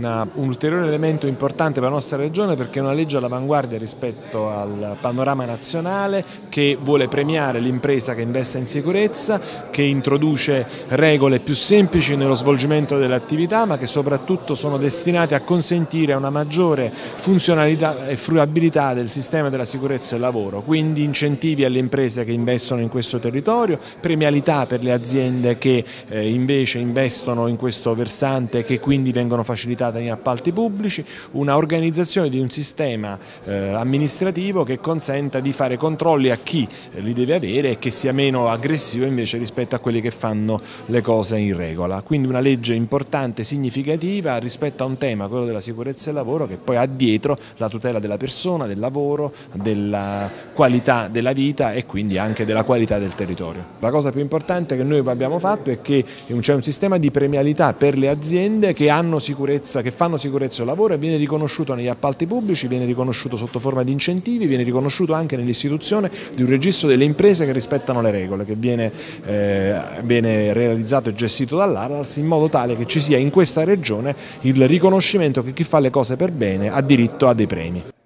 Un ulteriore elemento importante per la nostra regione perché è una legge all'avanguardia rispetto al panorama nazionale che vuole premiare l'impresa che investe in sicurezza, che introduce regole più semplici nello svolgimento delle attività ma che soprattutto sono destinate a consentire una maggiore funzionalità e fruibilità del sistema della sicurezza del lavoro, quindi incentivi alle imprese che investono in questo territorio, premialità per le aziende che invece investono in questo versante e che quindi vengono facilitate in appalti pubblici, una organizzazione di un sistema amministrativo che consenta di fare controlli a chi li deve avere e che sia meno aggressivo invece rispetto a quelli che fanno le cose in regola. Quindi una legge importante, significativa rispetto a un tema, quello della sicurezza del lavoro, che poi ha dietro la tutela della persona, del lavoro, della qualità della vita e quindi anche della qualità del territorio. La cosa più importante che noi abbiamo fatto è che c'è un sistema di premialità per le aziende che fanno sicurezza del lavoro e viene riconosciuto negli appalti pubblici, viene riconosciuto sotto forma di incentivi, viene riconosciuto anche nell'istituzione di un registro delle imprese che rispettano le regole, che viene realizzato e gestito dall'ANAS in modo tale che ci sia in questa regione il riconoscimento che chi fa le cose per bene ha diritto a dei premi.